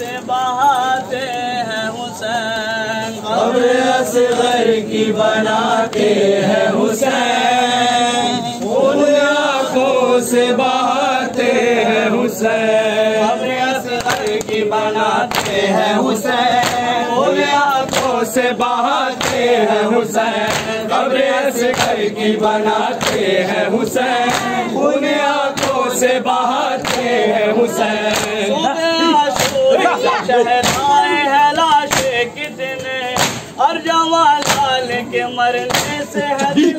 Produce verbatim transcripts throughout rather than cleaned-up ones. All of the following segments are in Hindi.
से बहाते हैं हुसैन, कब्र असगर की बनाते हैं हुसैन, उन आँखों से बहाते हैं हुसैन, कब्र असगर की बनाते हैं हुसैन, उन आँखों से बहाते हैं हुसैन, कब्र असगर की बनाते हैं हुसैन, उन आँखों से बहाते हैं हुसैन। शहनाए हैं लाशें कितने, और जवान लाल के मरने से है दिल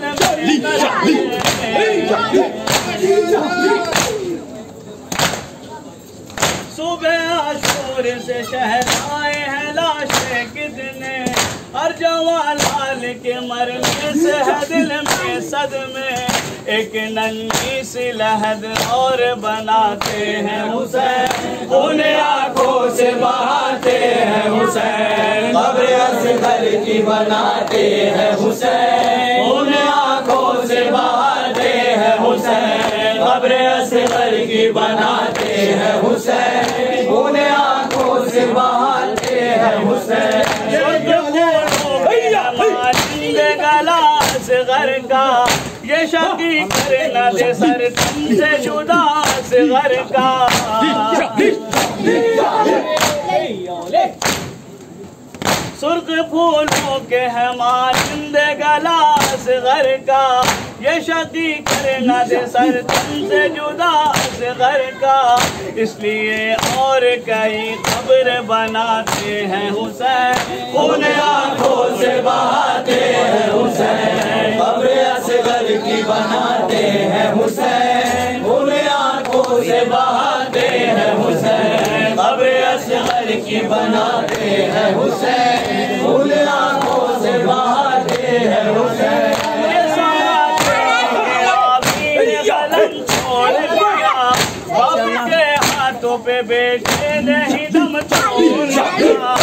सुबह आशूर से शहनाए हैं लाशें कितने, और जवान लाल के मरने से है दिल में सदमे, एक नन्ही सी लहद और बनाते हैं हुसैन, उन आँखों से बहाते हैं हुसैन, कब्र असगर की बनाते हैं हुसैन, उन आँखों से बहाते हैं हुसैन, कब्र असगर की बनाते हैं हुसैन, उन आँखों से बहाते हैं हुसैन। गला असगर का ये शकी करे न दे सर तुमसे जुदा असगर का, सुर्ख फूलों के है मालिंद गला असगर का, ये शकी करे न दे सर तुमसे जुदा असगर का, इसलिए और कई खबर बनाते हैं हुसैन, उन आँखों से बहाते हैं हुसैन, कब्र असगर की बनाते हैं हुसैन, उन आँखों से बहाते हैं हुसैन, कब्र असगर की बनाते हैं हुसैन, उन आँखों से बहाते हैं हुसैन। हाथों पे बेटे नहीं दम छोड़ा,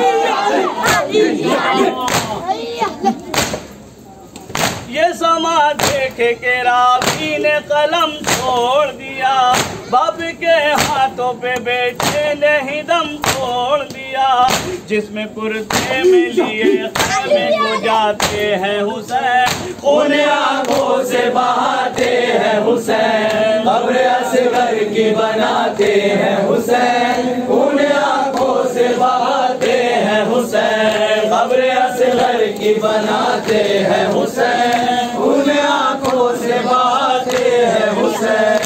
ये समा देखे के रावी ने कलम छोड़ दिया, बाप के हाथों पे बेटे ने ही दम छोड़ दिया, जिसमें कुर्ते में लिए खैमे को जाते हैं हुसैन, उन आँखों से बहाते हैं हुसैन, कब्र असगर की बनाते हैं हुसैन, उन आँखों से बहाते हैं हुसैन, कब्र असगर की बनाते हैं हुसैन, उन आँखों से बहाते हैं हुसैन।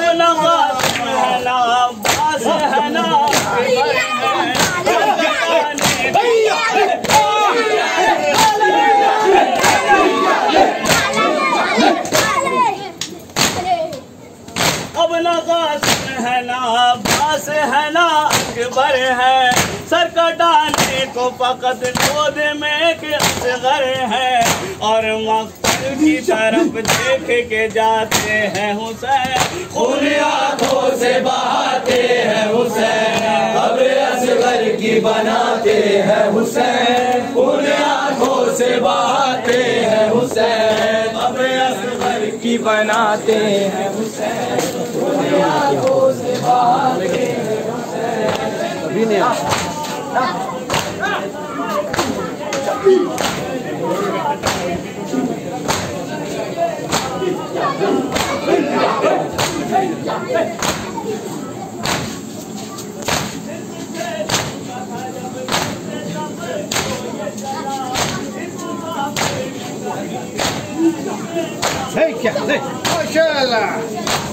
अब ना कासिम है ना अब्बास है ना अकबर है, सर कटाने को फकत गोद में एक असगर है, और मकतल की तरफ देख के जाते हैं हुसैन, उन आँखों से बहाते हैं हुसैन, कब्र असगर की बनाते हैं हुसैन, उन आँखों से बहाते हैं हुसैन, कब्र असगर की बनाते हैं हुसैन, उन आँखों से बहाते हैं हुसैन। अभी नहीं هيك هيك ما شاء الله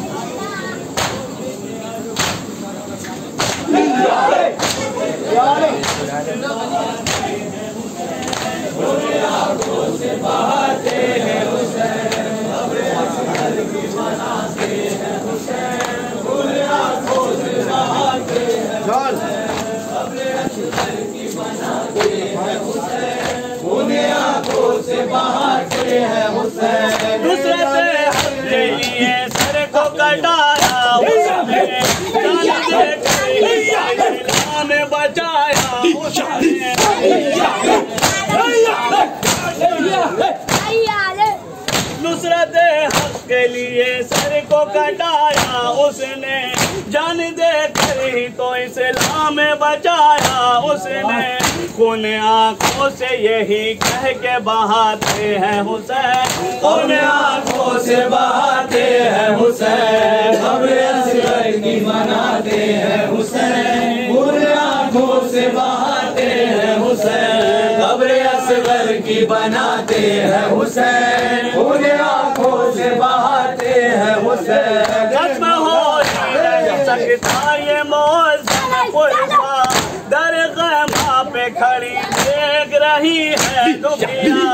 से बहाते हैं हुसैन, कब्र असगर की बनाते हैं हुसैन, उन आँखों से बहाते हैं हुसैन, कब्र असगर की बनाते हैं हुसैन, उन आँखों से बहाते हैं हुसैन। नुसरत के लिए सर को कटाया उसने, जान दे बचाया उसने, नुसरत हक के लिए सर को कटाया उसने, जान दे कर ही तो इस्लाम बचाया उसने, खून आंखों से यही कह के बहाते हैं हुसैन, खून आंखों से बहाते हैं हुसैन, कब्र असगर की बनाते हैं हुसैन, खून आंखों से बहाते हैं हुसैन, कब्र असगर की बनाते हैं हुसैन, खून आंखों से बहाते हैं हुसैन। खत्म हो नहीं सकता ये मौसम पुरसा, दरगाह पे खड़ी देख रही है दुनिया,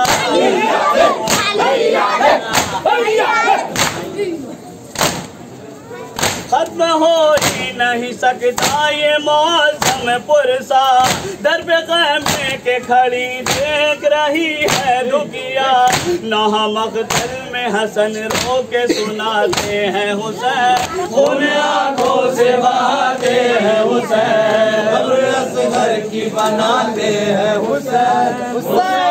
खत्म हो ही नहीं सकता ये मौसम पुरसा, दर पे क़यामत के खड़ी देख रही है दुनिया, नहा मक़तल में हसन रो के सुनाते हैं हुसैन, खून आंखों से बहाते हैं हुसैन, कब्र असगर की बनाते हैं हुसैन।